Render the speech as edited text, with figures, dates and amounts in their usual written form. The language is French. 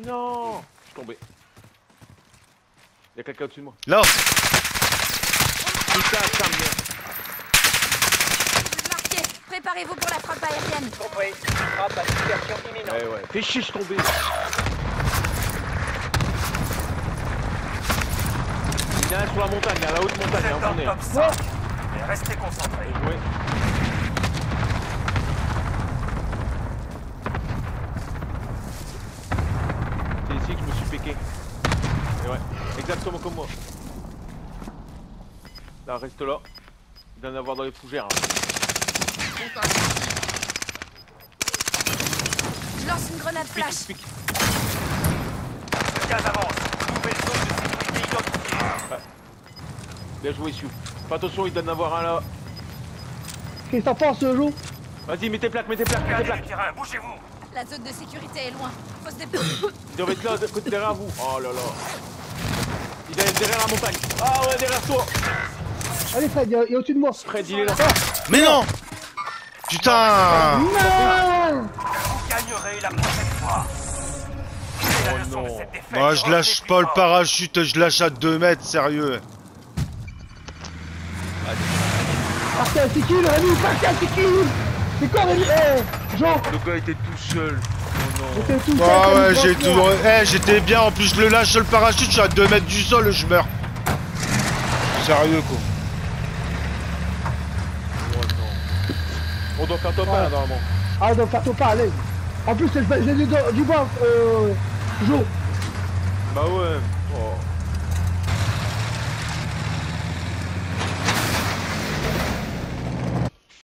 Non, je suis tombé. Y'a quelqu'un au-dessus de moi. Là. Putain, ça me merde. Marqué. Préparez-vous pour la frappe aérienne. Compris. Frappe à dispersion imminente. Ouais, ouais. Fais chier, je suis tombé. Il y en a un sur la montagne, à la haute montagne, Vous il y a êtes un dans le poney. top 5. Mais restez concentrés. Ouais. C'est ici que je me suis péqué. Et ouais, exactement comme moi. Là, reste là. Il doit y en avoir dans les fougères. Hein. Je lance une grenade Pique, flash. pique. Le gaz avance. Nouvelle zone de sécurité identifiée. Bien joué, Sioux. Fais attention, il doit y en avoir un là. Qu'est-ce que t'en penses, Joe? Vas-y, mets tes plaques, mets tes plaques, mets tes Gardez plaques. le terrain, bougez-vous. La zone de sécurité est loin. Faut se dépêcher. Il devrait être là, de côté derrière vous. Oh là là. Il est derrière la montagne. Ah ouais, derrière toi. Allez, Fred, il est au-dessus de moi. Fred, il est là. Mais non. Putain. Non. Vous gagnerez la prochaine fois. C'est la leçon de non. cette défaite. Moi je lâche pas le parachute, je lâche à 2 mètres, sérieux. Pascal, c'est qui, le Rémi? Pascal, c'est qui? C'est quoi, Rémi? Eh, Jean, Le gars était tout seul. Oh non. j'étais tout seul. Ah comme ouais, une j'ai grosse tout. merde. Eh, j'étais bien, en plus je le lâche le parachute, je suis à 2 mètres du sol, je meurs. Sérieux quoi. Oh non. On doit faire top 1 là, normalement. Ah, donc, faire pas, allez. En plus, j'ai du bois, Joe. Bah ouais. Oh.